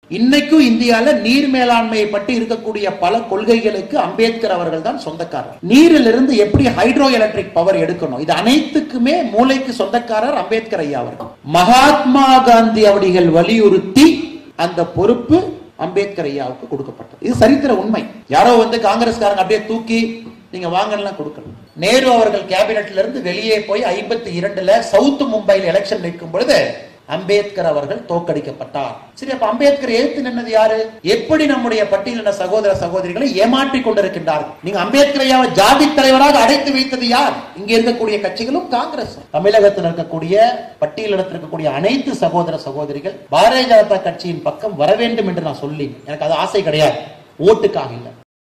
இன்னைக்கும் இந்தியால நீர் மேலாண்மையை பற்றி இருக்கக்கூடிய பல கொள்கைகளுக்கு அம்பேத்கர் அவர்கள் தான் சொந்தக்காரர். நீரிலிருந்து எப்படி ஹைட்ரோ எலக்ட்ரிக் பவர் எடுக்கணும், இது அனைத்துக்குமே மூளைக்கு சொந்தக்காரர் அம்பேத்கர் ஐயா அவர்கள். மகாத்மா காந்தி அவர்கள் வலியுறுத்தி அந்த பொறுப்பு அம்பேத்கர் ஐயாவுக்கு கொடுக்கப்பட்டது. இது சரித்திர உண்மை. யாரோ காங்கிரஸ்காரங்க அப்படியே தூக்கி நீங்க வாங்கலாம் கொடுக்கணும். நேரு அவர்கள் கேபினெட்ல இருந்து வெளியே போய் 52ல சவுத் மும்பையில் எலெக்ஷன் நிற்கும் பொழுது அம்பேத்கர் அவர்கள் தோற்கடிக்கப்பட்டார். சரி, அப்ப அம்பேத்கர் எதிர்த்து நின்னது யாரு? எப்படி நம்முடைய பட்டியலின சகோதர சகோதரிகளை ஏமாற்றிக் கொண்டிருக்கின்றார்கள். நீங்க அம்பேத்கர் ஐயாவை ஜாதி தலைவராக அடைத்து வைத்தது யார்? இங்க இருக்கக்கூடிய கட்சிகளும் காங்கிரஸ். தமிழகத்தில் இருக்கக்கூடிய பட்டியலிடத்தில் இருக்கக்கூடிய அனைத்து சகோதர சகோதரிகள் பாரதிய ஜனதா கட்சியின் பக்கம் வர வேண்டும் என்று நான் சொல்லி, எனக்கு அது ஆசை கிடையாது, ஓட்டுக்காக இல்லை.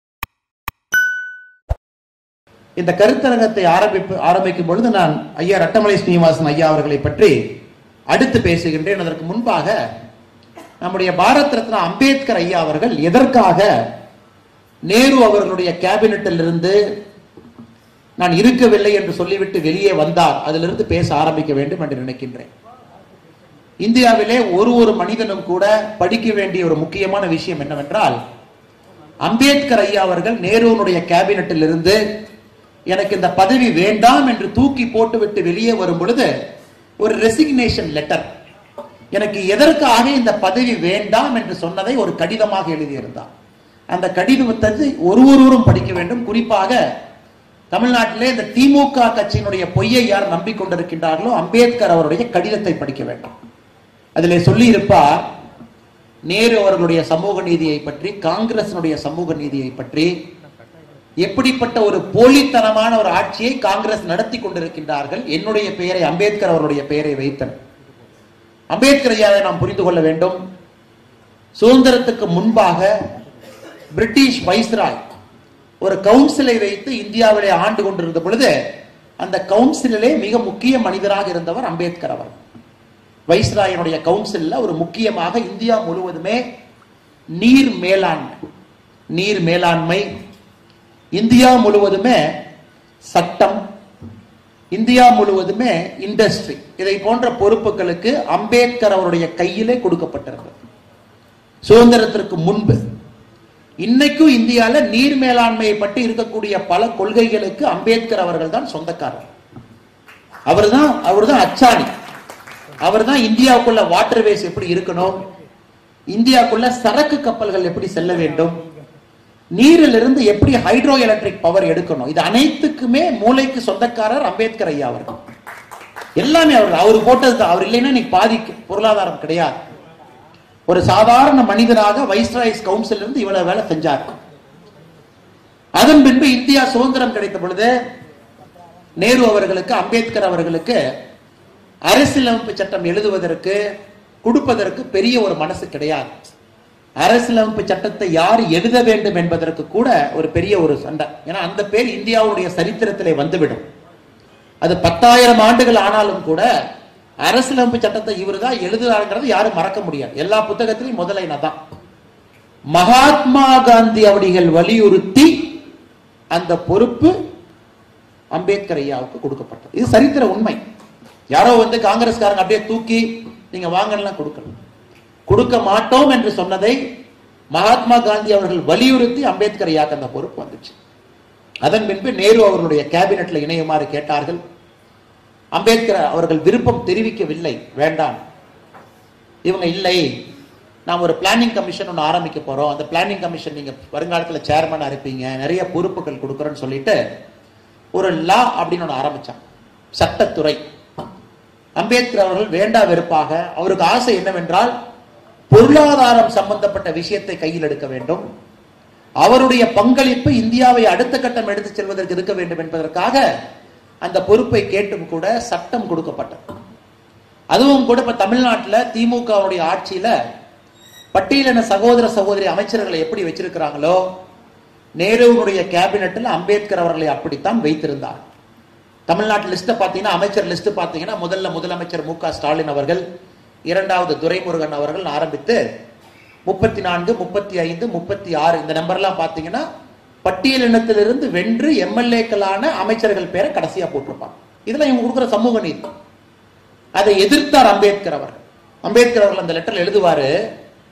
இந்த கருத்தரங்கத்தை ஆரம்பிக்கும் பொழுது நான் ஐயா ரட்டமலை ஸ்ரீனிவாசன் ஐயா அவர்களை பற்றி அடுத்து பேசுகின்றேன். அதற்கு முன்பாக நம்முடைய பாரத் ரத்னா அம்பேத்கர் ஐயா அவர்கள் எதற்காக நேரு அவர்களுடைய கேபினெட்டில் இருந்து நான் இருக்கவில்லை என்று சொல்லிவிட்டு வெளியே வந்தார், அதிலிருந்து பேச ஆரம்பிக்க வேண்டும் என்று நினைக்கின்றேன். இந்தியாவிலே ஒரு மனிதனும் கூட படிக்க வேண்டிய ஒரு முக்கியமான விஷயம் என்னவென்றால், அம்பேத்கர் ஐயா அவர்கள் நேருனுடைய கேபினெட்டில் இருந்து எனக்கு இந்த பதவி வேண்டாம் என்று தூக்கி போட்டுவிட்டு வெளியே வரும் பொழுது ஒரு ரெசிக்னேஷன் லெட்டர், எனக்கு எதற்காக இந்த பதவி வேண்டாம் என்று சொன்னதை ஒரு கடிதமாக எழுதியிருந்தார். அந்த கடிதத்தை ஒருவரும் படிக்க வேண்டும். குறிப்பாக தமிழ்நாட்டிலே இந்த திமுக கட்சியினுடைய பொய்யை யார் நம்பிக்கொண்டிருக்கின்றார்களோ அம்பேத்கர் அவருடைய கடிதத்தை படிக்க வேண்டும். அதிலே சொல்லி இருப்பார், நேரு அவர்களுடைய சமூக நீதியை பற்றி, காங்கிரசினுடைய சமூக நீதியை பற்றி, எப்படிப்பட்ட ஒரு போலித்தனமான ஒரு ஆட்சியை காங்கிரஸ் நடத்தி கொண்டிருக்கின்றார்கள், என்னுடைய பெயரை அம்பேத்கர் அவருடைய பெயரை வைத்தனர். அம்பேத்கர் ஐயாவை நாம் புரிந்து கொள்ள வேண்டும். சுதந்திரத்துக்கு முன்பாக பிரிட்டிஷ் வைஸ்ராய் ஒரு கவுன்சிலை வைத்து இந்தியாவிலே ஆண்டு கொண்டிருந்த பொழுது அந்த கவுன்சிலே மிக முக்கிய மனிதராக இருந்தவர் அம்பேத்கர் அவர். வைஸ்ராயினுடைய கவுன்சில் ஒரு முக்கியமாக இந்தியா முழுவதுமே நீர் மேலாண்மை, இந்தியா முழுவதுமே சட்டம், இந்தியா முழுவதுமே இண்டஸ்ட்ரி, இதை போன்ற பொறுப்புகளுக்கு அம்பேத்கர் அவருடைய கையிலே கொடுக்கப்பட்டிருக்கிறது சுதந்திரத்திற்கு முன்பு. இன்னைக்கும் இந்தியால நீர் மேலாண்மையை பற்றி இருக்கக்கூடிய பல கொள்கைகளுக்கு அம்பேத்கர் அவர்கள் தான் சொந்தக்காரர். அவர்தான் அச்சாணி. அவர்தான் இந்தியாவுக்குள்ள வாட்டர்வேஸ் எப்படி இருக்கணும், இந்தியாவுக்குள்ள சரக்கு கப்பல்கள் எப்படி செல்ல வேண்டும், நீரிலிருந்து எப்படி ஹைட்ரோ எலக்ட்ரிக் பவர் எடுக்கணும், இது அனைத்துக்குமே மூளைக்கு சொந்தக்காரர் அம்பேத்கர் ஐயா அவர்கள். எல்லாமே அவர் போட்டது தான். அவர் இல்லைன்னா இன்னைக்கு பாதிக்கு பொருளாதாரம் கிடையாது. ஒரு சாதாரண மனிதனாக வைஸ்ராய்ஸ் கவுன்சில் இருந்து இவ்வளவு வேலை செஞ்சார். அதன் பின்பு இந்தியா சுதந்திரம் கிடைத்த பொழுது நேரு அவர்களுக்கு, அம்பேத்கர் அவர்களுக்கு அரசியலமைப்பு சட்டம் எழுதுவதற்கு கொடுப்பதற்கு பெரிய ஒரு மனசு கிடையாது. அரசியலமைப்பு சட்டத்தை யார் எழுத வேண்டும் என்பதற்கு கூட ஒரு பெரிய ஒரு சண்டை. ஏன்னா அந்த பேர் இந்தியாவுடைய சரித்திரத்திலே வந்துவிடும். அது 10,000 ஆண்டுகள் ஆனாலும் கூட அரசியலமைப்பு சட்டத்தை இவர் தான் எழுதுறாங்கிறது யாரும் மறக்க முடியாது. எல்லா புத்தகத்திலையும் முதலைனா தான். மகாத்மா காந்தி அவர்கள் வலியுறுத்தி அந்த பொறுப்பு அம்பேத்கர் ஐயாவுக்கு கொடுக்கப்பட்டது. இது சரித்திர உண்மை. யாரோ காங்கிரஸ்காரங்க அப்படியே தூக்கி நீங்க வாங்கலாம் கொடுக்க மாட்டோம் என்று சொன்னதை மகாத்மா காந்தி அவர்கள் வலியுறுத்தி அம்பேத்கர் ஐயாக்கு அந்த பொறுப்பு வந்துச்சு. அதன் பின்பு நேரு அவர்களுடைய கேபினெட்ல இணையுமாறு கேட்டார்கள். அம்பேத்கர் அவர்கள் விருப்பம் தெரிவிக்கவில்லை, வேண்டாம். இவங்க இல்லை, நாம் ஒரு பிளானிங் கமிஷன் ஒன்று ஆரம்பிக்க போறோம், அந்த பிளானிங் கமிஷன் நீங்க வருங்காலத்தில் சேர்மனா இருப்பீங்க, நிறைய பொறுப்புகள் கொடுக்குறேன்னு சொல்லிட்டு ஒரு லா அப்படின்னு ஒன்று ஆரம்பிச்சாங்க, சட்டத்துறை. அம்பேத்கர் அவர்கள் வேண்டா வெறுப்பாக, அவருக்கு ஆசை என்னவென்றால் பொருளாதாரம் சம்பந்தப்பட்ட விஷயத்தை கையில் எடுக்க வேண்டும், அவருடைய பங்களிப்பு இந்தியாவை அடுத்த கட்டம் எடுத்து செல்வதற்கு இருக்க வேண்டும் என்பதற்காக அந்த பொறுப்பை கேட்டும் கூட சட்டம் கொடுக்கப்பட்டது. அதுவும் கூட இப்ப தமிழ்நாட்டில் திமுகவுடைய ஆட்சியில பட்டியலின சகோதர சகோதரி அமைச்சர்களை எப்படி வச்சிருக்கிறாங்களோ நேருவுடைய கேபினெட்டில் அம்பேத்கர் அவர்களை அப்படித்தான் வைத்திருந்தார். தமிழ்நாட்டு லிஸ்ட் பாத்தீங்கன்னா, அமைச்சர் லிஸ்ட் பாத்தீங்கன்னா, முதலமைச்சர் மு.க. ஸ்டாலின் அவர்கள், இரண்டாவது துரைமுருகன் அவர்கள் ஆரம்பித்து 34, 35, 36 இந்த நம்பர்லாம் பாத்தீங்கன்னா பட்டியலினத்திலிருந்து வென்று எம்எல்ஏக்களான அமைச்சர்கள் பேரை கடைசியா போட்டிருப்பாங்க. இதெல்லாம் இவங்க கொடுக்குற சமூக நீதி. அதை எதிர்த்தார் அம்பேத்கர் அவர்கள். அம்பேத்கர் அவர்கள் அந்த லெட்டர்ல எழுதுவாரு,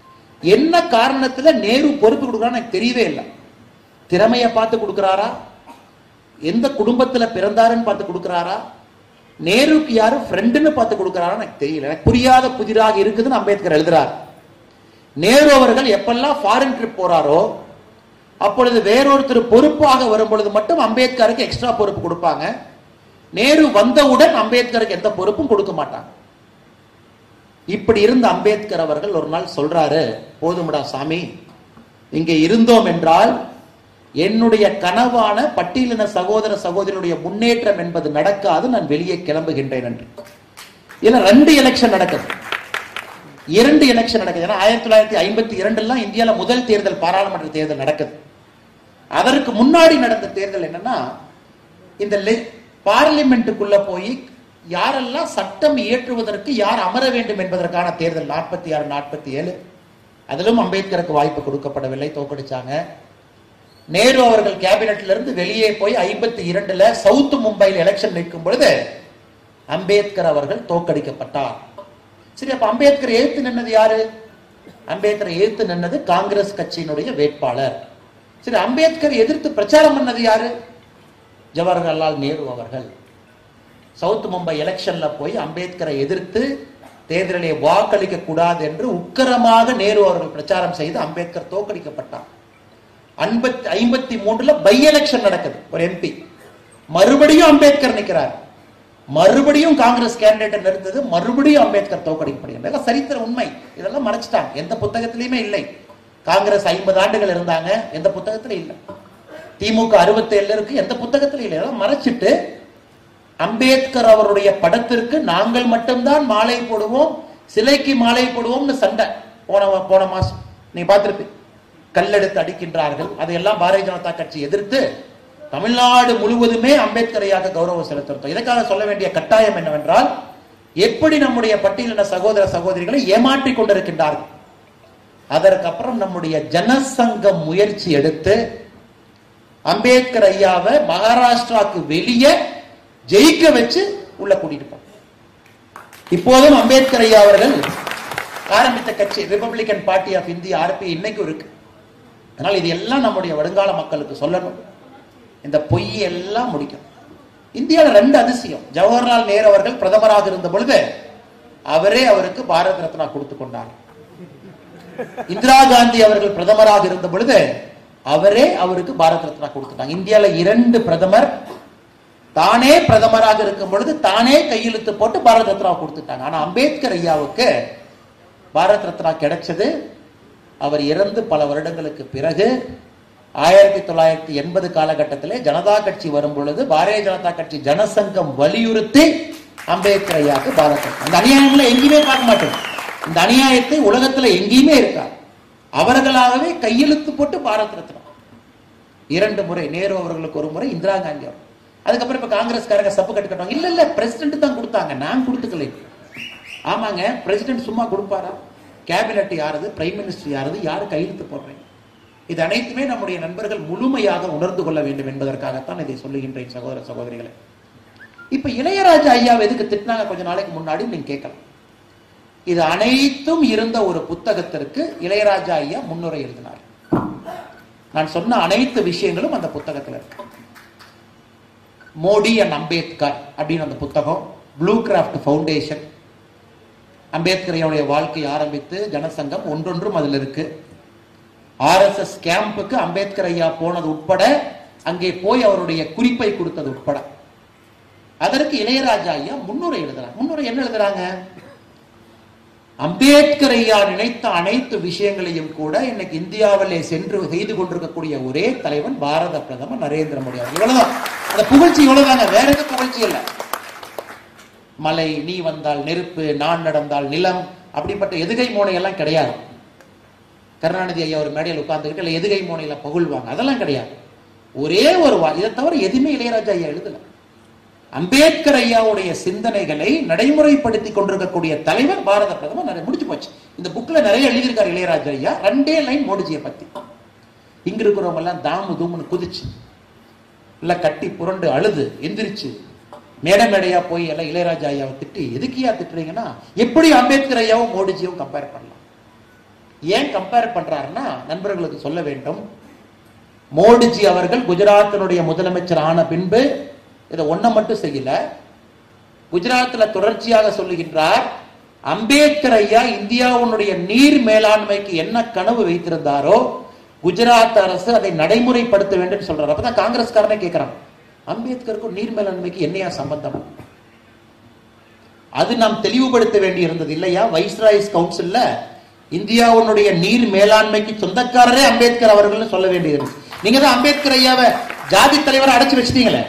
என்ன காரணத்துல நேரு பொறுப்பு கொடுக்குறான்னு எனக்கு தெரியவே இல்லை. திறமையை பார்த்து கொடுக்கிறாரா, எந்த குடும்பத்துல பிறந்தாருன்னு பார்த்து கொடுக்கிறாரா, நேருக்கு யாரு ஃப்ரெண்டுன்னு பார்த்து கொடுக்கிறாரா எனக்கு தெரியல. எனக்கு புரியாத புதிராக இருக்குதுன்னு அம்பேத்கர் எழுதுறார். நேரு அவர்கள் எப்பெல்லாம் ஃபாரின் ட்ரிப் போறாரோ அப்பொழுது வேறொருத்தர் பொறுப்பாக வரும் பொழுது மட்டும் அம்பேத்கருக்கு எக்ஸ்ட்ரா பொறுப்பு கொடுப்பாங்க. நேரு வந்தவுடன் அம்பேத்கருக்கு எந்த பொறுப்பும் கொடுக்க மாட்டாங்க. இப்படி இருந்த அம்பேத்கர் அவர்கள் ஒரு நாள் சொல்றாரு, போதும்டா சாமி, இங்க இருந்தோம் என்றால் என்னுடைய கனவான பட்டியலின சகோதர சகோதரியுடைய முன்னேற்றம் என்பது நடக்காது, நான் வெளியே கிளம்புகின்றேன் என்று. இதுல 2 எலெக்ஷன் நடக்குது, 2 எலெக்ஷன் நடக்குது. ஏன்னா 1952 இந்தியாவில் முதல் தேர்தல், பாராளுமன்ற தேர்தல் நடக்குது. அதற்கு முன்னாடி நடந்த தேர்தல் என்னன்னா, இந்த பார்லிமெண்ட்டுக்குள்ள போய் யாரெல்லாம் சட்டம் இயற்றுவதற்கு யார் அமர வேண்டும் என்பதற்கான தேர்தல் 46, 47. அதிலும் அம்பேத்கருக்கு வாய்ப்பு கொடுக்கப்படவில்லை, தோக்கடிச்சாங்க. நேரு அவர்கள் கேபினெட்ல இருந்து வெளியே போய் 52 சவுத் மும்பையில் எலெக்ஷன் நிற்கும் பொழுது அம்பேத்கர் அவர்கள் தோக்கடிக்கப்பட்டார். சரி, அப்ப அம்பேத்கர் எதிர்த்து நின்னது யாரு? அம்பேத்கர் எதிர்த்து நின்னது காங்கிரஸ் கட்சியினுடைய வேட்பாளர். சரி, அம்பேத்கர் எதிர்த்து பிரச்சாரம் பண்ணது யாரு? ஜவஹர்லால் நேரு அவர்கள். சவுத் மும்பை எலெக்ஷன்ல போய் அம்பேத்கரை எதிர்த்து தேர்தலிலே வாக்களிக்க கூடாது என்று உக்கிரமாக நேரு அவர்கள் பிரச்சாரம் செய்து அம்பேத்கர் தோற்கடிக்கப்பட்டார். 53 பை எலெக்ஷன் நடக்குது, ஒரு எம்பி. மறுபடியும் அம்பேத்கர் நிற்கிறார், மறுபடியும் காங்கிரஸ் கேண்டிடேட் நிறுத்தது, மறுபடியும் அம்பேத்கர் தோற்கடிக்கப்படுகிறது. சரித்திர உண்மை, இதெல்லாம் மறைச்சிட்டாங்க, எந்த புத்தகத்திலையுமே இல்லை. காங்கிரஸ் 50 ஆண்டுகள் இருந்தாங்க, எந்த புத்தகத்திலும் இல்லை. திமுக 67 இருக்கு, எந்த புத்தகத்திலும் இல்லை. இதெல்லாம் மறைச்சிட்டு அம்பேத்கர் அவருடைய படத்திற்கு நாங்கள் மட்டும்தான் மாலை போடுவோம், சிலைக்கு மாலை போடுவோம்னு சண்டை. போன மாசம் நீங்க பார்த்திருப்பீங்க, கல்லெடுத்து அடிக்கின்றார்கள். அதையெல்லாம் பாரதிய ஜனதா கட்சி எதிர்த்து தமிழ்நாடு முழுவதுமே அம்பேத்கரையாக கௌரவம் செலுத்தணும். இதற்காக சொல்ல வேண்டிய கட்டாயம் என்னவென்றால், எப்படி நம்முடைய பட்டியலின சகோதர சகோதரிகளை ஏமாற்றிக் கொண்டிருக்கின்றார்கள். அதற்கப்புறம் நம்முடைய ஜனசங்கம் முயற்சி எடுத்து அம்பேத்கர் ஐயாவை மகாராஷ்டிராவுக்கு வெளியே ஜெயிக்க வச்சு உள்ள கூட்டிட்டு போன. இப்போதும் அம்பேத்கர் ஐயா அவர்கள் ஆரம்பித்த கட்சி Republican Party of India, RP, இன்னைக்கும் இருக்கு. அதனால் இது எல்லாம் நம்முடைய வருங்கால மக்களுக்கு சொல்லணும். இந்த பொய்யெல்லாம் முடிக்கும். இந்தியாவில் 2 அதிசயம். ஜவஹர்லால் நேரு அவர்கள் பிரதமராக இருந்த பொழுது அவரே அவருக்கு பாரத ரத்னா கொடுத்து கொண்டார். இந்திரா காந்தி அவர்கள் பிரதமராக இருந்த பொழுது அவரே அவருக்கு பாரத ரத்னா கொடுத்துட்டாங்க. இந்தியாவில் 2 பிரதமர் தானே பிரதமராக இருக்கும் பொழுது தானே கையெழுத்து போட்டு பாரத ரத்னா கொடுத்துட்டாங்க. ஆனா அம்பேத்கர் ஐயாவுக்கு பாரத ரத்னா கிடைச்சது அவர் இறந்து பல வருடங்களுக்கு பிறகு 1980 காலகட்டத்திலே ஜனதா கட்சி வரும் பொழுது பாரதிய ஜனதா கட்சி ஜனசங்கம் வலியுறுத்தி அம்பேத்கர் ஐயாவுக்கு பாரத ரத்னா. இந்த அநியாயங்களை எங்கேயுமே பார்க்க மாட்டோம். இந்த அநியாயத்தை உலகத்துல எங்கேயுமே இருக்கா. அவர்களாகவே கையெழுத்து போட்டு பாரத ரத்னா 2 முறை, நேரு அவர்களுக்கு 1 முறை, இந்திரா காந்தி அவர். அதுக்கப்புறம் இப்ப காங்கிரஸ்காரங்க சப்பு கட்டுவாங்க, இல்ல இல்ல பிரசிடென்ட் தான் கொடுத்தாங்க, நான் கொடுத்துக்கல. ஆமாங்க, பிரசிடென்ட் சும்மா கொடுப்பாரா? கேபினெட் யாரது, பிரைம் மினிஸ்டர் யாரது, யாரு கையெழுத்து போடுறேன்? இது அனைத்துமே நம்முடைய நண்பர்கள் முழுமையாக உணர்ந்து கொள்ள வேண்டும் என்பதற்காகத்தான் இதை சொல்லுகின்றேன் சகோதர சகோதரிகளை. இப்ப இளையராஜா ஐயா எதுக்கு திட்டினாங்க கொஞ்ச நாளைக்கு முன்னாடி நீங்க கேட்கலாம். இது அனைத்தும் இருந்த ஒரு புத்தகத்திற்கு இளையராஜா ஐயா முன்னுரை எழுதினார். நான் சொன்ன அனைத்து விஷயங்களும் அந்த புத்தகத்தில் இருக்கு. மோடி அண்ட் அம்பேத்கர் அப்படின்னு அந்த புத்தகம், ப்ளூ கிராஃப்ட் ஃபவுண்டேஷன், அம்பேத்கரையுடைய வாழ்க்கை ஆரம்பித்து ஜனசங்கம் ஒன்றொன்றும் அதில் இருக்கு. RSS கேம்புக்கு அம்பேத்கர் ஐயா போனது உட்பட, அங்கே போய் அவருடைய குறிப்பை கொடுத்தது உட்பட, அதற்கு இளையராஜா ஐயா முன்னுரை எழுதுறாங்க. முன்னுரை என்ன எழுதுறாங்க? அம்பேத்கர் ஐயா நினைத்த அனைத்து விஷயங்களையும் கூட இன்னைக்கு இந்தியாவிலே சென்று செய்து கொண்டிருக்கக்கூடிய ஒரே தலைவன் பாரத பிரதமர் நரேந்திர மோடி அவர்கள். இவ்வளவுதான் அந்த புகழ்ச்சி, இவ்வளவுதாங்க, வேற எந்த புகழ்ச்சி இல்லை. மலை, நீ வந்தால் நெருப்பு, நான் நடந்தால் நிலம், அப்படிப்பட்ட எதுகை மோனை எல்லாம் கிடையாது. கருணாநிதி ஐயா ஒரு மேடையில் உட்கார்ந்துகிட்டு இல்லை எதுகை மோனையில பகுழ்வாங்க, அதெல்லாம் கிடையாது. ஒரே ஒரு இதை தவிர எதுவுமே இளையராஜா ஐயா எழுதல. அம்பேத்கர் ஐயாவுடைய சிந்தனைகளை நடைமுறைப்படுத்தி கொண்டிருக்கக்கூடிய தலைவர் பாரத பிரதமர். முடிச்சு போச்சு. இந்த புக்ல நிறைய எழுதியிருக்காரு இளையராஜா ஐயா. 2 லைன் மோடிஜியை பத்தி. இங்க இருக்கிறவங்க எல்லாம் தாமு தூமுன்னு குதிச்சு, இல்ல கட்டி புரண்டு அழுது எந்திரிச்சு மேடை மேடையா போய் எல்லாம் இளையராஜா ஐயாவை திட்டி, எதுக்கியா திட்டுறீங்கன்னா எப்படி அம்பேத்கர் ஐயாவும் மோடிஜியும் கம்பேர் பண்ணலாம்? ஏன் கம்பேர் பண்றாருன்னா, நண்பர்களுக்கு சொல்ல வேண்டும், மோடிஜி அவர்கள் குஜராத்தினுடைய முதலமைச்சர் ஆன பின்பு இதை ஒன்ன மட்டும் செய்யல, குஜராத்தில் தொடர்ச்சியாக சொல்லுகின்றார், அம்பேத்கர் ஐயா இந்தியாவுடைய நீர் மேலாண்மைக்கு என்ன கனவு வைத்திருந்தாரோ குஜராத் அரசு அதை நடைமுறைப்படுத்த வேண்டும் சொல்றாரு. அப்பதான் காங்கிரஸ்காரனே கேட்கிறான், அம்பேத்கருக்கும் நீர் மேலாண்மைக்கு என்னையா சம்பந்தம்? அது நாம் தெளிவுபடுத்த வேண்டி இருந்தது இல்லையா? வைஸ்ராய்ஸ் கவுன்சில்ல இந்தியாவுடைய நீர் மேலாண்மைக்கு சொந்தக்காரரே அம்பேத்கர் அவர்கள் சொல்ல வேண்டியது. நீங்க தான் அம்பேத்கர் ஐயாவை ஜாதி தலைவரை அடைச்சு வச்சிட்டீங்களே.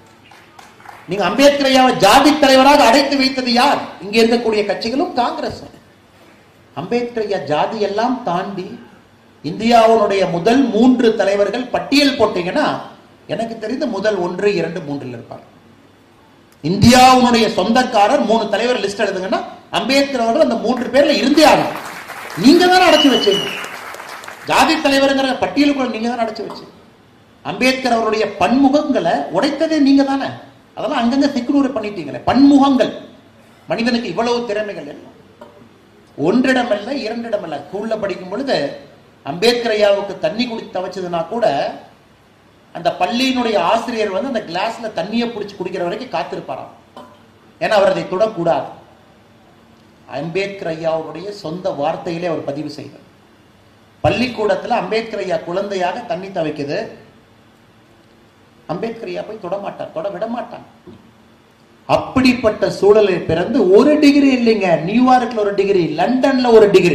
நீங்க அம்பேத்கர் ஐயாவை ஜாதி தலைவராக அடைத்து வைத்தது யார்? இங்க இருக்கக்கூடிய கட்சிகளும் காங்கிரஸ். அம்பேத்கர் ஐயா ஜாதி எல்லாம் தாண்டி இந்தியாவுடைய முதல் 3 தலைவர்கள் பட்டியல் போட்டீங்கன்னா எனக்கு தெரிந்த முதல் 1, 2, 3 இருப்பார். இந்தியாவுடைய சொந்தக்காரர் 3 தலைவர் லிஸ்ட் எழுதுங்கன்னா அம்பேத்கர் அவர்கள் அந்த 3 பேர்ல இருந்தே ஆகும். நீங்க தானே அடைச்சு வச்சீங்க. ஜாதி தலைவர்ங்கிற பட்டியலுக்குள்ள நீங்க தானே அடைச்சு வச்சீங்க. அம்பேத்கர் அவருடைய பன்முகங்களை உடைத்ததே நீங்க தானே. அதெல்லாம் அங்கங்க திக்குநூறு பண்ணிட்டீங்களே. பன்முகங்கள், மனிதனுக்கு இவ்வளவு திறமைகள் எல்லாம் ஒன்றிடம் அல்ல, 2 இடம் அல்ல. ஸ்கூல்ல படிக்கும் பொழுது அம்பேத்கர் ஐயாவுக்கு தண்ணி குடித்து தவச்சதுன்னா கூட அந்த பள்ளியினுடைய ஆசிரியர் வந்து அந்த கிளாஸ்ல தண்ணியை பிடிச்சி குடிக்கிற வரைக்கும் காத்திருப்பாராம். ஏன்னா அவர் அதை தொடக்கூடாது. அம்பேத்கர் ஐயாவுடைய சொந்த வார்த்தையிலே அவர் பதிவு செய்தார். பள்ளிக்கூடத்தில் அம்பேத்கர் ஐயா குழந்தையாக தண்ணி தவைக்குது, அம்பேத்கர் ஐயா போய் தொடமாட்டார், தொட விட மாட்டாங்க. அப்படிப்பட்ட சூழலில் பிறந்து 1 டிகிரி இல்லைங்க, நியூயார்க்ல 1 டிகிரி, லண்டன்ல 1 டிகிரி,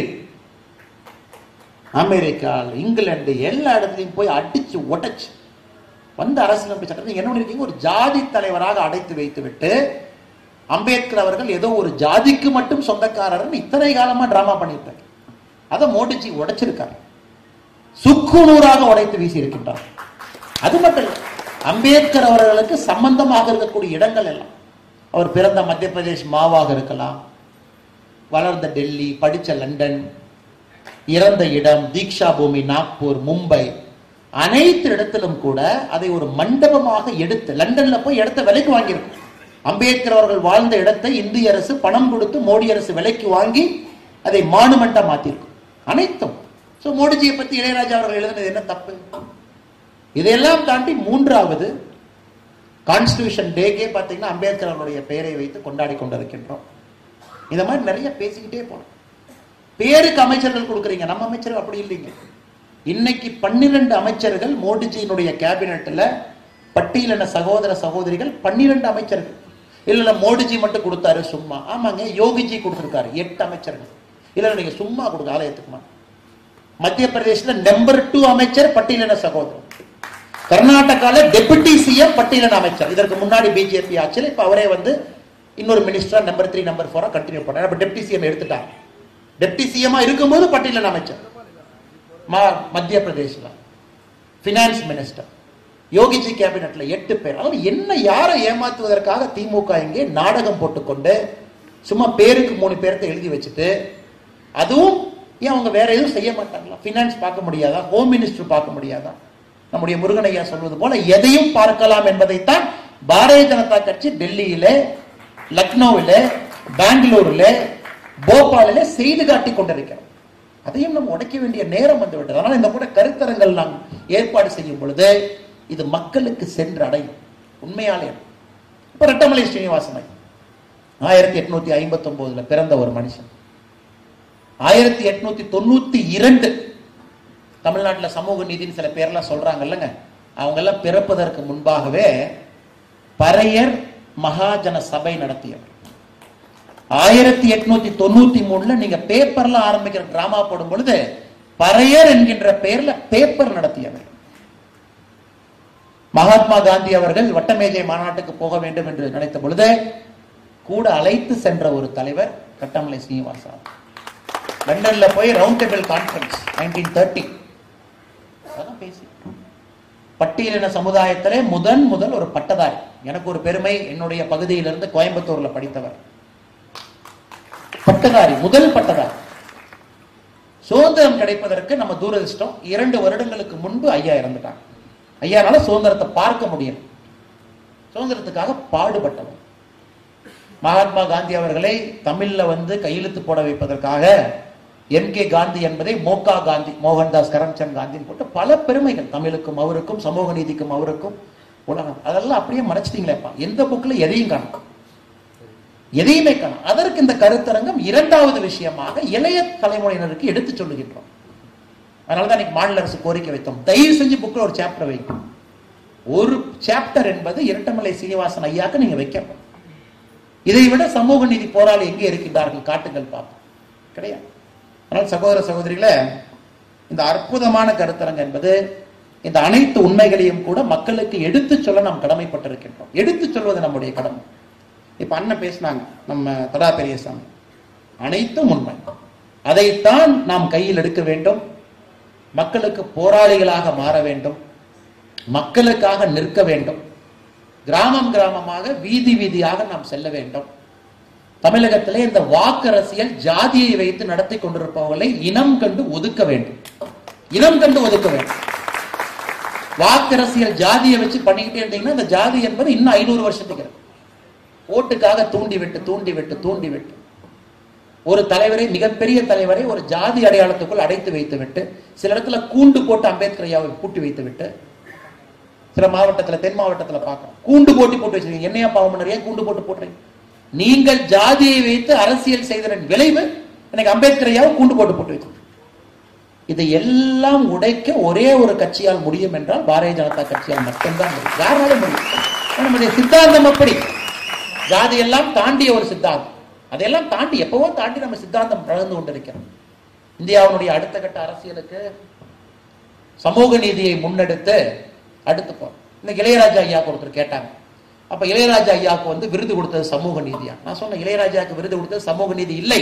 அமெரிக்கா, இங்கிலாந்து எல்லா இடத்துலையும் போய் அடிச்சு உடைச்சு வந்து அரசியலமைப்பு சட்டத்தை என்ன பண்ணிருக்கீங்க? ஒரு ஜாதி தலைவராக அடைத்து வைத்து விட்டு அம்பேத்கர் அவர்கள் ஏதோ ஒரு ஜாதிக்கு மட்டும் சொந்தக்காரர் இத்தனை காலமா டிராமா பண்ணிட்டார். அதை மோடிஜி உடைச்சிருக்காரு, சுக்குநூறாக உடைத்து வீசி இருக்கின்றார். அது மட்டும் இல்லை, அம்பேத்கர் அவர்களுக்கு சம்பந்தமாக இருக்கக்கூடிய இடங்கள் எல்லாம், அவர் பிறந்த மத்திய பிரதேஷ் மாவாக இருக்கலாம், வளர்ந்த டெல்லி, படிச்ச லண்டன், இறந்த இடம் தீக்ஷா பூமி நாக்பூர், மும்பை, அனைத்து இடத்திலும் கூட அதை ஒரு மண்டபமாக எடுத்து லண்டன்ல போய் இடத்தை விலைக்கு வாங்கியிருக்கும். அம்பேத்கர் அவர்கள் வாழ்ந்த இடத்தை இந்திய அரசு பணம் கொடுத்து மோடி அரசு விலைக்கு வாங்கி அதை மானுமெண்டா மாத்திருக்கும். அனைத்தும். சோ மோடிஜியை பத்தி இளையராஜா அவர்கள் எழுதினது என்ன தப்பு? இதையெல்லாம் தாண்டி 3வது கான்ஸ்டிடியூஷன் டேக்கே பாத்தீங்கன்னா அம்பேத்கர் அவருடைய பெயரை வைத்து கொண்டாடி கொண்டிருக்கின்றோம். இந்த மாதிரி நிறைய பேசிக்கிட்டே போனோம். பேருக்கு அமைச்சர்கள் கொடுக்குறீங்க, நம்ம அமைச்சர்கள் அப்படி இல்லைங்க. இன்னைக்கு 12 அமைச்சர்கள் மோடிஜியினுடைய கேபினெட்ல பட்டியலின சகோதர சகோதரிகள் 12 அமைச்சர்கள். இல்ல மோடிஜி மட்டும் கொடுத்தாரு சும்மா. ஆமாங்க, யோகிஜி கொடுத்திருக்காரு 8 அமைச்சர்கள். இல்ல நீங்க சும்மா கொடுக்க ஆலயத்துக்குமா. மத்திய பிரதேசல நம்பர் 2 அமைச்சர் பட்டியலின சகோதரர். கர்நாடகால டெபுட்டி சிஎம் பட்டியலின அமைச்சர். இதற்கு முன்னாடி பிஜேபி ஆட்சியில் இப்ப அவரே வந்து இன்னொரு மினிஸ்டரா நம்பர் 3 நம்பர் 4 கண்டினியூ பண்ணார். அப்ப டெப்டி சிஎம் எடுத்துட்டாங்க. டெப்டி சிஎம்மா இருக்கும்போது பட்டியலின அமைச்சர். மத்திய பிரதேசல பினான்ஸ் மினிஸ்டர். யோகிஜி கேபினெட்ல 8 பேர். அவர் என்ன யாரை ஏமாத்துவதற்காக திமுக இங்கே நாடகம் போட்டுக்கொண்டு சும்மா பேருக்கு 3 பேர்த்த எழுதி வச்சுட்டு, அதுவும் ஏன் அவங்க வேற எதுவும் செய்ய மாட்டாங்களா? பினான்ஸ் பார்க்க முடியாதா? ஹோம் மினிஸ்டர் பார்க்க முடியாதா? நம்முடைய முருகனையா சொல்வது போல எதையும் பார்க்கலாம் என்பதைத்தான் பாரதிய ஜனதா கட்சி டெல்லியிலே, லக்னோவிலே, பெங்களூரிலே, போபாலிலே செய்து காட்டி கொண்டிருக்கிறோம். அதையும் நம்ம உடைக்க வேண்டிய நேரம் வந்து விட்டது. அதனால இந்த கூட கருத்தரங்கள் நாம் ஏற்பாடு செய்யும் பொழுது இது மக்களுக்கு சென்று அடையும். உண்மையாலே இப்ப ரெட்டமலை ஸ்ரீனிவாசன் 1859 பிறந்த ஒரு மனுஷன். 1892 தமிழ்நாட்டில் சமூக நீதினு சில பேர்லாம் சொல்றாங்க இல்லைங்க, அவங்க எல்லாம் பிறப்பதற்கு முன்பாகவே பறையர் மகாஜன சபை நடத்தியவர். 1893 நீங்க பேப்பர்ல ஆரம்பிக்கிற டிராமா போடும் பொழுது பறையர் என்கின்ற பெயர்ல பேப்பர் நடத்தியவர். மகாத்மா காந்தி அவர்கள் வட்டமேஜை மாநாட்டுக்கு போக வேண்டும் என்று நினைத்த பொழுது கூட அழைத்து சென்ற ஒரு தலைவர் கட்டமலை சீனிவாசா. லண்டன்ல போய் ரவுண்ட் டேபிள் கான்ஃபரன்ஸ் 1930 பேசி பட்டியலின சமுதாயத்திலே முதல் ஒரு பட்டதாரி. எனக்கு ஒரு பெருமை, என்னுடைய பகுதியிலிருந்து கோயம்புத்தூர்ல படித்தவர் பட்டதாரி, முதல் பட்டதாரி. சுதந்திரம் கிடைப்பதற்கு நம்ம தூரதிர்ஷ்டம். 2 வருடங்களுக்கு முன்பு ஐயா இறந்துட்டாங்க. ஐயானால சுதந்திரத்தை பார்க்க முடியும். சுதந்திரத்துக்காக பாடுபட்டவர். மகாத்மா காந்தி அவர்களை தமிழ்ல வந்து கையெழுத்து போட வைப்பதற்காக எம்.கே. காந்தி என்பதை மோகா காந்தி, மோகன்தாஸ் கரம்சந்த் காந்தி போட்டு பல பெருமைகள் தமிழுக்கும் அவருக்கும், சமூக நீதிக்கும் அவருக்கும், உலகம். அதெல்லாம் அப்படியே மறைச்சிட்டீங்களேப்பா. எந்த புக்ல எதையும் காணும், எதையுமே காணும். அதற்கு இந்த கருத்தரங்கம் இரண்டாவது விஷயமாக இளைய தலைமுறையினருக்கு எடுத்து சொல்லுகின்றோம். அதனாலதான் இன்னைக்கு மாநில அரசு கோரிக்கை வைத்தோம், தயவு செஞ்சு புக்ல ஒரு சாப்டர் வைக்கும். ஒரு சாப்டர் என்பது இரட்டமலை சீனிவாசன் ஐயாக்கு நீங்க வைக்கணும். இதை விட சமூக நீதி போராளி எங்கே இருக்கின்றார்கள் காட்டுங்கள் பார்ப்போம். கிடையாது. ஆனால் சகோதர சகோதரிகளே, இந்த அற்புதமான கருத்தரங்கம் என்பது இந்த அனைத்து உண்மைகளையும் கூட மக்களுக்கு எடுத்து சொல்ல நாம் கடமைப்பட்டிருக்கின்றோம். எடுத்து சொல்வது நம்முடைய கடமை. இப்ப அண்ணன் பேசினாங்க, நம்ம தடா பெரியசாமி, அனைத்தும் உண்மை. அதைத்தான் நாம் கையில் எடுக்க வேண்டும். மக்களுக்கு போராளிகளாக மாற வேண்டும், மக்களுக்காக நிற்க வேண்டும், கிராமம் கிராமமாக வீதி வீதியாக நாம் செல்ல வேண்டும். தமிழகத்திலே இந்த வாக்கரசியல் ஜாதியை வைத்து நடத்தி கொண்டிருப்பவர்களை இனம் கண்டு ஒதுக்க வேண்டும். இனம் கண்டு ஒதுக்க வேண்டும். வாக்கரசியல் ஜாதியை வச்சு பண்ணிக்கிட்டே இருந்தீங்கன்னா இந்த ஜாதி என்பது இன்னும் 500 வருஷத்துக்கு ஓட்டுக்காக தூண்டி விட்டு ஒரு தலைவரை, மிகப்பெரிய தலைவரை ஒரு ஜாதி அடையாளத்துக்குள் அடைத்து வைத்து விட்டு, சில இடத்துல கூண்டு போட்டு அம்பேத்கர் ஐயாவை பூட்டி வைத்து விட்டு, சில மாவட்டத்தில், தென் மாவட்டத்தில் பார்க்கணும், கூண்டு போட்டு வச்சிருக்கீங்க. என்னையா பாவம் பண்ணுறீங்க, கூண்டு போட்டு போட்டுறீங்க. நீங்கள் ஜாதியை வைத்து அரசியல் செய்ததன் விளைவு எனக்கு அம்பேத்கர் ஐயாவை கூண்டு போட்டு வச்சு. இதை எல்லாம் உடைக்க ஒரே ஒரு கட்சியால் முடியும் என்றால் பாரதிய ஜனதா கட்சியால் மட்டும்தான் முடியும். யாராலும் முடியும். நம்முடைய சித்தாந்தம் அப்படி ஜாதி எல்லாம் தாண்டிய ஒரு சித்தாந்தம். அதையெல்லாம் தாண்டி எப்பவோ தாண்டி நம்ம சித்தாந்தம் வளர்ந்து கொண்டிருக்கிறோம். இந்தியாவுடைய அடுத்த கட்ட அரசியலுக்கு சமூக நீதியை முன்னெடுத்து அடுத்து போறோம். இன்னைக்கு இளையராஜா ஐயாவுக்கு ஒருத்தர் கேட்டாங்க, அப்ப இளையராஜா ஐயாவுக்கு விருது கொடுத்தது சமூக நீதியா? நான் சொன்னேன், இளையராஜாவுக்கு விருது கொடுத்தது சமூக நீதி இல்லை.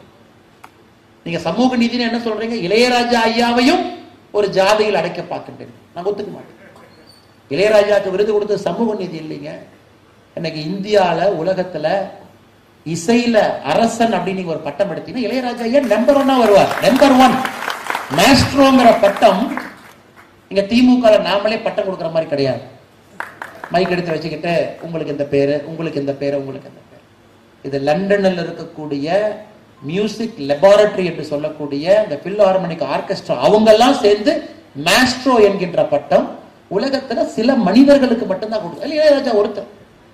நீங்க சமூக நீதினு என்ன சொல்றீங்க? இளையராஜா ஐயாவையும் ஒரு ஜாதியில் அடைக்க பார்க்கின்றீங்க. நான் ஒத்துக்க மாட்டேன். இளையராஜாவுக்கு விருது கொடுத்தது சமூக நீதி இல்லைங்க. இன்னைக்கு இந்தியால, உலகத்துல இசையில அரசன் அப்படின்னு நீங்க ஒரு பட்டம் எடுத்தீங்கன்னா இளையராஜா ஐயா நம்பர் 1 வருவார். நம்பர் 1 மாஸ்ட்ரோங்கிற பட்டம் இங்க திமுக நாமளே பட்டம் கொடுக்குற மாதிரி கிடையாது. மைக் எடுத்து வச்சுக்கிட்டு உங்களுக்கு இந்த பேரு, உங்களுக்கு இந்த பேரு, உங்களுக்கு இந்த பேரு. இது லண்டனில் இருக்கக்கூடிய மியூசிக் லெபார்டரி என்று சொல்லக்கூடிய இந்த பில்ஹார்மோனிக் ஆர்கெஸ்ட்ரா அவங்க எல்லாம் சேர்ந்து மாஸ்ட்ரோ என்கின்ற பட்டம் உலகத்துல சில மனிதர்களுக்கு மட்டும்தான் கொடுக்கும். இளையராஜா ஒருத்தர்.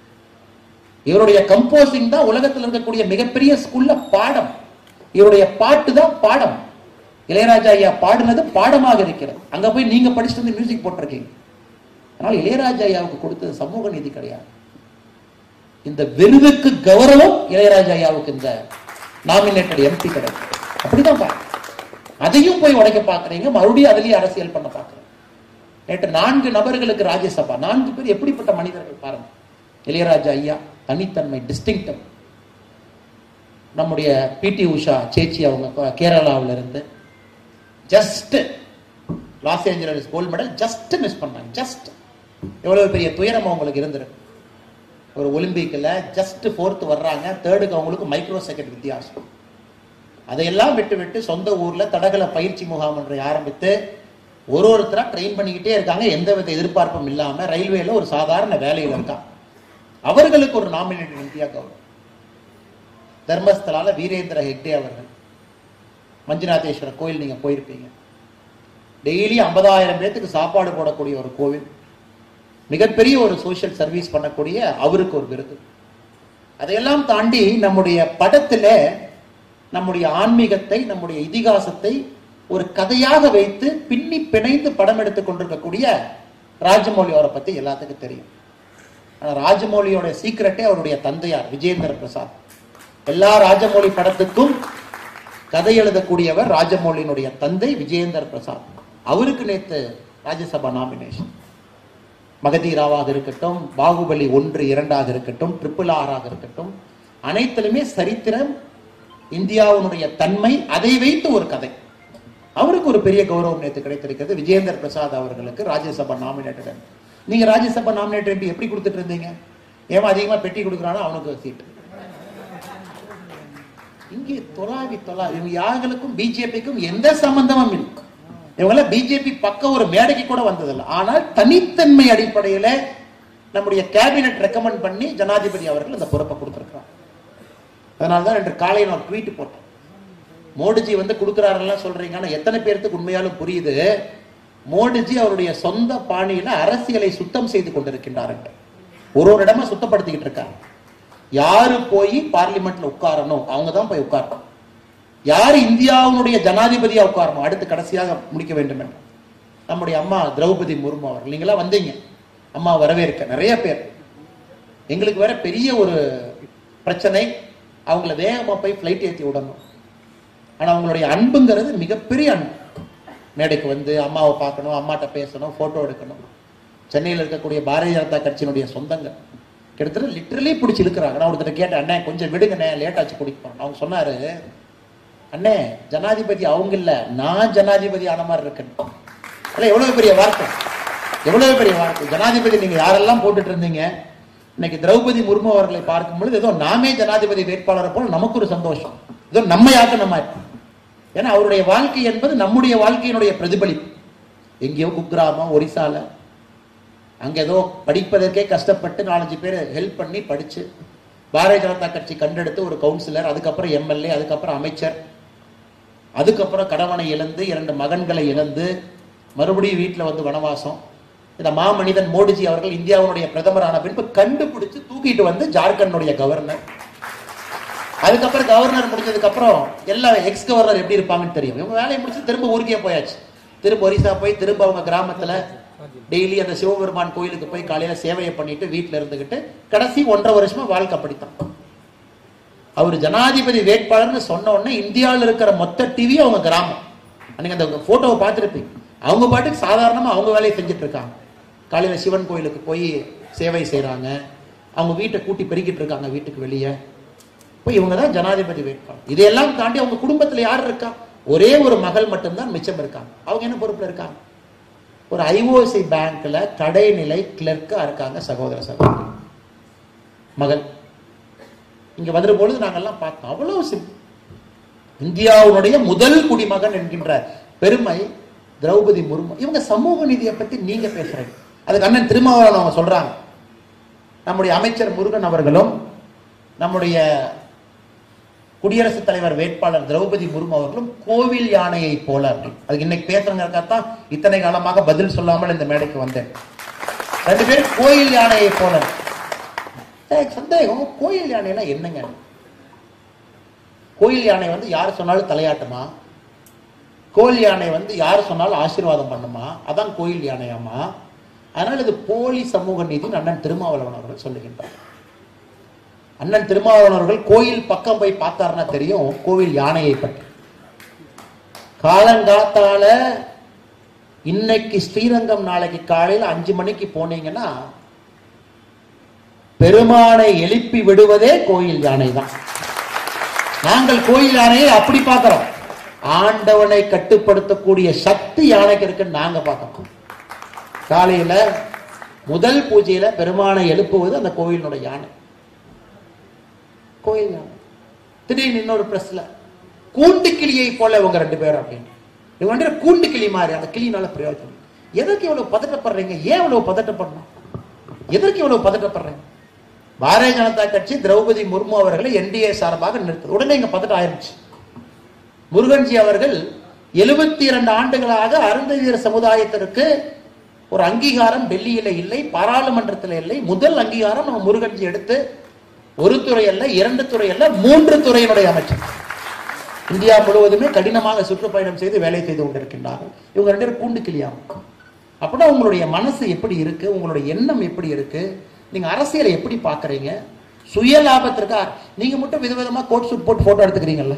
இவருடைய கம்போசிங் தான் உலகத்தில் இருக்கக்கூடிய மிகப்பெரிய ஸ்கூல்ல பாடம். இவருடைய பாட்டு தான் பாடம். இளையராஜா ஐயா பாடினது பாடமாக இருக்கிறது. அங்க போய் நீங்க படிச்சுட்டு வந்து மியூசிக் போட்டிருக்கீங்க. அதனால இளையராஜா ஐயாவுக்கு கொடுத்தது சமூக நீதி கிடையாது. இந்த விருதுக்கு கௌரவம் இளையராஜா ஐயாவுக்கு இந்த நாமினேட்டட் எம்பி கிடைக்கும். அப்படிதான் பாருங்க. அதையும் போய் உடைக்க பாக்குறீங்க, மறுபடியும் அதுலயே அரசியல் பண்ண பாக்குறீங்க. நேற்று 4 நபர்களுக்கு ராஜ்யசபா, 4 பேர் எப்படிப்பட்ட மனிதர்கள் பாருங்க. இளையராஜா ஐயா தனித்தன்மை, டிஸ்டிங்க்டிவ். நம்முடைய பிடி உஷா சேச்சி அவங்க கேரளாவில இருந்து just Los Angeles gold medal just miss பண்ணாங்க. ஜஸ்ட் எவ்வளவு பெரிய துயரம் அவங்களுக்கு இருந்திருக்கு. ஒரு ஒலிம்பிக்ல ஜஸ்ட் 4th வர்றாங்க, 3rd அவங்களுக்கு மைக்ரோ செகண்ட் வித்தியாசம். அதையெல்லாம் விட்டு சொந்த ஊர்ல தடகள பயிற்சி முகாம் ஒன்றை ஆரம்பித்து ஒருத்தரா ட்ரெயின் பண்ணிக்கிட்டே இருக்காங்க. எந்தவித எதிர்பார்ப்பும் இல்லாம ரயில்வேல ஒரு சாதாரண வேலையில் இருக்காங்க. அவர்களுக்கு ஒரு நாமினேட்டட் இந்தியா கௌரவம். தர்மஸ்தலால வீரேந்திர ஹெக்டே அவர்கள், மஞ்சுநாதேஸ்வரர் கோயில் நீங்க போயிருப்பீங்க. டெய்லி 50,000 பேத்துக்கு சாப்பாடு போடக்கூடிய ஒரு கோவில், மிகப்பெரிய ஒரு சோசியல் சர்வீஸ் பண்ணக்கூடிய அவருக்கு ஒரு விருது. அதையெல்லாம் தாண்டி நம்முடைய படத்துல நம்முடைய ஆன்மீகத்தை, நம்முடைய இதிகாசத்தை ஒரு கதையாக வைத்து பின்னி பிணைந்து படம் எடுத்துக் கொண்டிருக்கக்கூடிய ராஜமௌலி அவரை பத்தி எல்லாத்துக்கும் தெரியும். ஆனா ராஜமௌலியோட சீக்கிரட்டே அவருடைய தந்தையார் விஜயேந்திர பிரசாத். எல்லா ராஜமௌலி படத்துக்கும் கதை எழுதக்கூடியவர் ராஜமௌலியினுடைய தந்தை விஜயேந்திர பிரசாத். அவருக்கு நேற்று ராஜ்யசபா நாமினேஷன். மகதீராவாக இருக்கட்டும், பாகுபலி 1, 2 இருக்கட்டும், RRR இருக்கட்டும், அனைத்திலுமே சரித்திரம், இந்தியாவுடைய தன்மை, அதை வைத்து ஒரு கதை. அவருக்கு ஒரு பெரிய கௌரவம் நேற்று கிடைத்திருக்கிறது. விஜயேந்திர பிரசாத் அவர்களுக்கு ராஜ்யசபா நாமினேட்டட். நீங்க ராஜ்யசபா நாமினேட்டட் எப்படி கொடுத்துட்டு இருந்தீங்க? ஏமா அதிகமா பெட்டி கொடுக்குறானோ அவனுக்கு சீட்டு. இங்கே தொலாவி இவங்க யாருக்கும் பிஜேபிக்கும் எந்த சம்பந்தமும் இல்லை. இவங்கள பிஜேபி பக்கம் ஒரு மேடைக்கு கூட வந்ததில்லை. ஆனால் தனித்தன்மை அடிப்படையில நம்முடைய கேபினெட் ரெக்கமெண்ட் பண்ணி ஜனாதிபதி அவர்கள் அந்த பொறுப்பை கொடுத்திருக்கிறார். அதனால்தான் இன்று காலையில் ஒரு ட்வீட் போட்டேன். மோடிஜி வந்து கொடுக்கிறாரெல்லாம் சொல்றீங்க, ஆனா எத்தனை பேருக்கு உண்மையாலும் புரியுது மோடிஜி அவருடைய சொந்த பாணியில அரசியலை சுத்தம் செய்து கொண்டிருக்கின்றார். ஒரு இடமா சுத்தப்படுத்திக்கிட்டு இருக்காங்க. யாரு போய் பார்லிமெண்ட்ல உட்காரணும் அவங்க தான் போய் உட்காரணும். யாரு இந்தியாவுடைய ஜனாதிபதியா உட்காரணும் அடுத்து கடைசியாக முடிக்க வேண்டும் என்று நம்முடைய அம்மா திரௌபதி முர்மு அவர்கள். நீங்களா வந்தீங்க, அம்மா வரவேற்க நிறைய பேர். எங்களுக்கு வேற பெரிய ஒரு பிரச்சனை, அவங்கள வேகமா போய் பிளைட் ஏற்றி விடணும். ஆனா அவங்களுடைய அன்புங்கிறது மிகப்பெரிய அன்பு. மேடைக்கு வந்து அம்மாவை பார்க்கணும், அம்மாட்ட பேசணும், போட்டோ எடுக்கணும். சென்னையில் இருக்கக்கூடிய பாரதிய ஜனதா கட்சியினுடைய சொந்தங்கள் கிட்டத்தட்ட லிட்டரலி பிடிச்சி இழுக்கிறாங்க. நான் ஒருத்தர் கேட்டேன், அண்ணே கொஞ்சம் விடுங்கண்ணே லேட் ஆச்சு குடிப்போம். அவங்க சொன்னாரு, அண்ணே ஜனாதிபதி அவங்க இல்ல, நான் ஜனாதிபதி ஆன மாதிரி இருக்கேன். எவ்வளவு பெரிய வார்த்தை, எவ்வளவு பெரிய வார்த்தை. ஜனாதிபதி நீங்க யாரெல்லாம் போட்டுட்டு இருந்தீங்க, இன்னைக்கு திரௌபதி முர்மு அவர்களை பார்க்கும் பொழுது ஏதோ நாமே ஜனாதிபதி வேட்பாளரை போல நமக்கு ஒரு சந்தோஷம். ஏதோ நம்மையாக்க நம்ம. ஏன்னா அவருடைய வாழ்க்கை என்பது நம்முடைய வாழ்க்கையினுடைய பிரதிபலிப்பு. எங்கேயோ குக்கிராமம் ஒரிசால அங்க ஏதோ படிப்பதற்கே கஷ்டப்பட்டு 4-5 பேர் ஹெல்ப் பண்ணி படிச்சு பாரதிய ஜனதா கட்சி கண்டெடுத்து ஒரு கவுன்சிலர், அதுக்கப்புறம் எம்எல்ஏ, அதுக்கப்புறம் அமைச்சர், அதுக்கப்புறம் கணவனை இழந்து 2 மகன்களை இழந்து மறுபடியும் வீட்டில் வந்து வனவாசம். இந்த மாமனிதன் மோடிஜி அவர்கள் இந்தியாவுடைய பிரதமரான பின்பு கண்டுபிடிச்சு தூக்கிட்டு வந்து ஜார்க்கண்டுடைய கவர்னர், அதுக்கப்புறம் கவர்னர் முடிஞ்சதுக்கு அப்புறம் எல்லா எக்ஸ் கவர்னர் எப்படி இருப்பாங்கன்னு தெரியும். இவங்க வேலையை முடிச்சு திரும்ப ஊருக்கே போயாச்சு. திரும்ப ஒரிசா போய் திரும்ப அவங்க கிராமத்துல டெய்லி அந்த சிவபெருமான் கோயிலுக்கு போய் காலையில சேவையை பண்ணிட்டு வீட்டுல இருந்துகிட்டு கடைசி 1.5 வருஷமா வாழ்க்கை அப்படித்தான். அவர் ஜனாதிபதி வேட்பாளர்னு சொன்ன உடனே இந்தியாவில் இருக்கிற மொத்த டிவி அவங்க கிராமம். அன்னைக்கு அந்த போட்டோவை பார்த்துருப்பீங்க. அவங்க பாட்டுக்கு சாதாரணமா அவங்க வேலையை செஞ்சுட்டு இருக்காங்க. காலையில சிவன் கோயிலுக்கு போய் சேவை செய்யறாங்க, அவங்க வீட்டை கூட்டி பெருக்கிட்டு இருக்காங்க வீட்டுக்கு வெளியே. இப்போ இவங்க தான் ஜனாதிபதி வேட்பாளர். இதையெல்லாம் தாண்டி அவங்க குடும்பத்தில் யார் இருக்கா? ஒரே ஒரு மகள் மட்டும்தான் மிச்சம் இருக்காங்க. அவங்க என்ன பொறுப்புல இருக்காங்க? ஒரு ஐஓசி பேங்க்ல கடைநிலை கிளர்க்கா இருக்காங்க சகோதர சகோதரி மகள். இங்க வந்துற பொழுது நாங்கெல்லாம் பார்த்தோம். அவ்வளவு சிம்பிள். இந்தியாவுடைய முதல் குடிமகன் என்கின்ற பெருமை திரௌபதி முர்மு. இவங்க சமூக நீதியை பத்தி நீங்க பேசுறீங்க. அதுக்கு அண்ணன் திருமாவளவன் அவங்க சொல்றாங்க, நம்முடைய அமைச்சர் முருகன் அவர்களும் நம்முடைய குடியரசுத் தலைவர் வேட்பாளர் திரௌபதி முர்மு அவர்களும் கோவில் யானையை போல அப்படி. அதுக்கு இன்னைக்கு பேசுறதுக்காகத்தான் இத்தனை காலமாக பதில் சொல்லாமல் இந்த மேடைக்கு வந்தேன். 2 பேரும் கோயில் யானையை போல. சந்தேகம், கோயில் யானைனா என்னங்க? கோயில் யானை வந்து யார் சொன்னாலும் தலையாட்டுமா? கோயில் யானை வந்து யார் சொன்னாலும் ஆசீர்வாதம் பண்ணுமா? அதான் கோயில் யானையாமா? அதனால இது போலி சமூக நீதி அண்ணன் திருமாவளவன் அவர்கள் சொல்லுகின்றார். அண்ணன் திருமாவளவன் அவர்கள் கோயில் பக்கம் போய் பார்த்தாருன்னா தெரியும் கோவில் யானையை பற்றி. காலங்காத்தால இன்னைக்கு ஸ்ரீரங்கம் நாளைக்கு காலையில் 5 மணிக்கு போனீங்கன்னா பெருமானை எழுப்பி விடுவதே கோயில் யானை தான். நாங்கள் கோயில் யானையை அப்படி பார்க்கிறோம். ஆண்டவனை கட்டுப்படுத்தக்கூடிய சக்தி யானைக்கு இருக்குன்னு நாங்க பார்க்கிறோம். காலையில முதல் பூஜையில பெருமானை எழுப்புவது அந்த கோயிலுடைய யானை. கோயில் யானை. திடீர்னு இன்னொரு பிரஸ்ல கூண்டு கிளியை போல இவங்க 2 பேரும் அப்படின்னு. இவங்க கூண்டு கிளி மாதிரி. அந்த கிளினால பிரயோஜனம். எதற்கு இவ்வளவு பதட்டப்படுறீங்க? ஏன் இவ்வளவு பதட்டப்படணும்? எதற்கு இவ்வளவு பதட்டப்படுறீங்க? பாரதிய ஜனதா கட்சி திரௌபதி முர்மு அவர்களை என்டிஏ சார்பாக நிறுத்தது. உடனே இங்க பதட்டம் ஆயிருச்சு. முருகன்ஜி அவர்கள் 72 ஆண்டுகளாக அருந்ததியர் சமுதாயத்திற்கு ஒரு அங்கீகாரம் டெல்லியில இல்லை, பாராளுமன்றத்தில் இல்லை. முதல் அங்கீகாரம் நம்ம முருகன்ஜி எடுத்து ஒரு துறை அல்ல, 2 துறை அல்ல, 3 துறையினுடைய அமைச்சர். இந்தியா முழுவதுமே கடினமாக சுற்றுப்பயணம் செய்து வேலை செய்து கொண்டிருக்கின்றார்கள். இவங்க 2 பேரும் கூண்டு கிளியாம. அப்படின்னா உங்களுடைய மனசு எப்படி இருக்கு? உங்களுடைய எண்ணம் எப்படி இருக்கு? நீங்க அரசியலை எப்படி பாக்குறீங்க? சுய லாபத்திற்கா நீங்க மட்டும் விதவிதமா கோட் சூட் போட்டு போட்டோ எடுத்துக்கிறீங்கல்ல?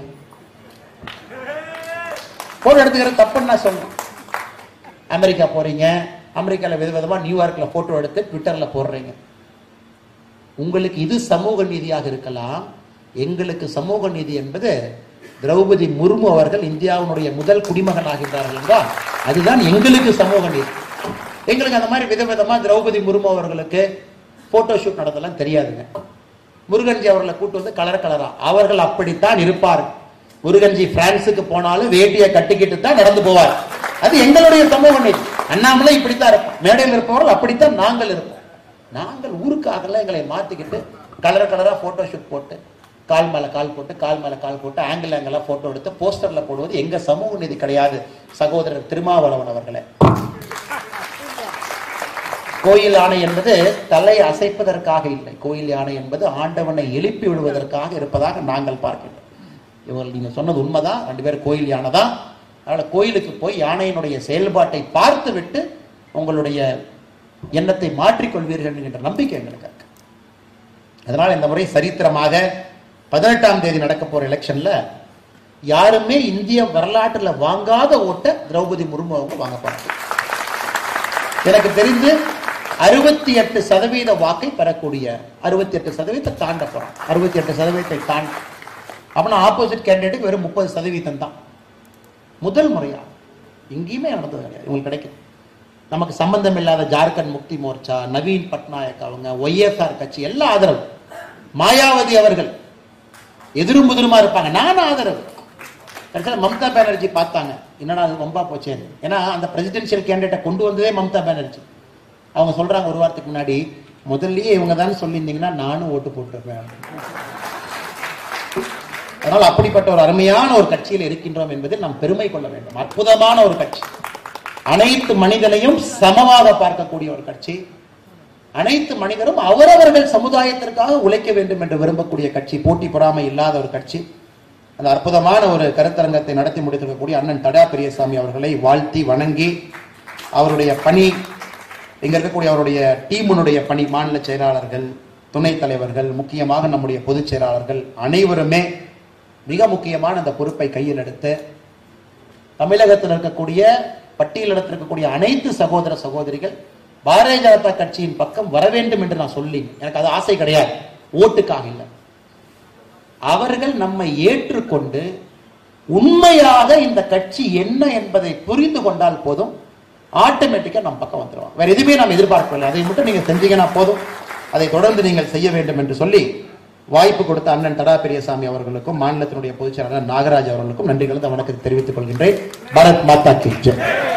போட்டோ எடுத்துக்கிற தப்புன்னு நான் சொல்றேன். அமெரிக்கா போறீங்க, அமெரிக்கால விதவிதமா நியூயார்க்ல போட்டோ எடுத்து ட்விட்டர்ல போடுறீங்க. உங்களுக்கு இது சமூக நீதியாக இருக்கலாம். எங்களுக்கு சமூக நீதி என்பது திரௌபதி முர்மு அவர்கள் இந்தியாவுடைய முதல் குடிமகன் ஆகின்றார்கள் என்றால் அதுதான் எங்களுக்கு சமூக நீதி. எங்களுக்கு அந்த மாதிரி விதவிதமா திரௌபதி முர்மு அவர்களுக்கு போட்டோ ஷூட் நடந்தெல்லாம் தெரியாதுங்க. முருகன்ஜி அவர்களை கூட்டு வந்து கலர் கலரா அவர்கள் அப்படித்தான் இருப்பார். முருகன்ஜி பிரான்ஸுக்கு போனாலும் வேட்டியை கட்டிக்கிட்டு தான் நடந்து போவார். அது எங்களுடைய சமூக நீதி. அண்ணாமலை இப்படித்தான் இருப்போம். மேடையில் இருப்பவர்கள் அப்படித்தான் நாங்கள் இருப்போம். நாங்கள் ஊருக்காக எங்களை மாத்திக்கிட்டு கலர் கலரா போட்டோ ஷூட் போட்டு கால் மேல கால் போட்டு ஆங்கிள் போட்டோ எடுத்து போஸ்டர்ல போடுவது எங்க சமூக நீதி கிடையாது சகோதரர் திருமாவளவன் அவர்களே. கோயில் யானை என்பது தலை அசைப்பதற்காக இல்லை, கோயில் யானை என்பது ஆண்டவனை எழுப்பி விடுவதற்காக இருப்பதாக நாங்கள் பார்க்கின்றோம். இவர்கள் நீங்க சொன்னது உண்மைதான், 2 பேர் கோயில் யானை தான். அதனால கோயிலுக்கு போய் யானையினுடைய செயல்பாட்டை பார்த்து விட்டு உங்களுடைய எண்ணத்தை மாற்றிக்கொள்வீர்கள் என்கின்ற நம்பிக்கை எங்களுக்கு இருக்கு. அதனால இந்த முறை சரித்திரமாக 18ஆம் தேதி நடக்க போற எலெக்ஷன்ல யாருமே இந்திய வரலாற்றுல வாங்காத ஓட்ட திரௌபதி முர்மு அவங்க வாங்க போறாங்க. எனக்கு தெரிந்து 68% வாக்கை பெறக்கூடிய 68% தாண்ட போறாங்க. 68% தாண்ட அப்படின்னா ஆப்போசிட் கேண்டிடேட் வெறும் 30% தான். முதல் முறையா எங்கேயுமே நடந்தது கிடையாது. உங்களுக்கு கிடைக்கும். நமக்கு சம்பந்தம் இல்லாத ஜார்க்கண்ட் முக்தி மோர்ச்சா, நவீன் பட்நாயக் அவங்க, ஒய்எஸ்ஆர் கட்சி எல்லாம் ஆதரவு. மாயாவதி அவர்கள் எதிரும் புதிருமா இருப்பாங்க, நான் ஆதரவு. மம்தா பானர்ஜி பார்த்தாங்க, என்னடா அது ரொம்ப போச்சே. ஏன்னா அந்த பிரசிடென்சியல் கேண்டிடேட்டை கொண்டு வந்ததே மம்தா பானர்ஜி. அவங்க சொல்றாங்க ஒரு வாரத்துக்கு முன்னாடி, முதல்லயே இவங்க தான் சொல்லியிருந்தீங்கன்னா நானும் ஓட்டு போட்டுருப்பேன். அதனால் அப்படிப்பட்ட ஒரு அருமையான ஒரு கட்சியில் இருக்கின்றோம் என்பதில் நாம் பெருமை கொள்ள வேண்டும். அற்புதமான ஒரு கட்சி, அனைத்து மனிதனையும் சமமாக பார்க்கக்கூடிய ஒரு கட்சி, அனைத்து மனிதரும் அவரவர்கள் சமுதாயத்திற்காக உழைக்க வேண்டும் என்று விரும்பக்கூடிய கட்சி, போட்டி பொறாமை இல்லாத ஒரு கட்சி. அந்த அற்புதமான ஒரு கருத்தரங்கத்தை நடத்தி முடித்திருக்கக்கூடிய அண்ணன் தடா பெரியசாமி அவர்களை வாழ்த்தி வணங்கி, அவருடைய பணி, இங்க இருக்கக்கூடிய அவருடைய டீமுடைய பணி, மாநில செயலாளர்கள், துணைத் தலைவர்கள், முக்கியமாக நம்முடைய பொதுச் செயலாளர்கள் அனைவருமே மிக முக்கியமான அந்த பொறுப்பை கையில் எடுத்து தமிழகத்தில் இருக்கக்கூடிய பட்டியலிடத்தில் இருக்கக்கூடிய அனைத்து சகோதர சகோதரிகள் பாரதிய ஜனதா கட்சியின் பக்கம் வர வேண்டும் என்று நான் சொல்லி, எனக்கு அது ஆசை கிடையாது, ஓட்டுக்காக இல்லை. அவர்கள் நம்மை ஏற்றுக்கொண்டு உண்மையாக இந்த கட்சி என்ன என்பதை புரிந்து கொண்டால் போதும், ஆட்டோமேட்டிக்கா நம்ம பக்கம் வந்துடுவோம். வேற எதுவுமே நாம் எதிர்பார்க்கவில்லை. அதை மட்டும் நீங்க செஞ்சீங்கன்னா போதும், அதை தொடர்ந்து நீங்கள் செய்ய வேண்டும் என்று சொல்லி வாய்ப்பு கொடுத்த அண்ணன் தடா பெரியசாமி அவர்களுக்கும் மாநிலத்தினுடைய பொதுச் செயலாளர் நாகராஜ் அவர்களுக்கும் நன்றி கலந்த வணக்கத்தை தெரிவித்துக் கொள்கின்றேன். பாரத் மாதா கி ஜெய்.